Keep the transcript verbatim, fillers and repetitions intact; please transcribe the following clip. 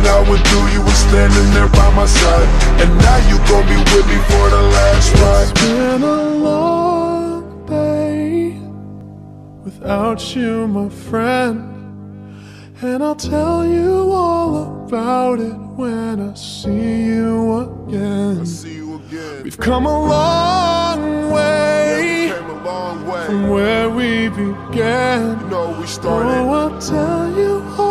I went through, you were standing there by my side, and now you gon' be with me for the last ride. It's been a long day without you, my friend, and I'll tell you all about it when I see you again. I see you again. We've come a long way, yeah, we came a long way from where we began. You know we started. Oh, I'll tell you all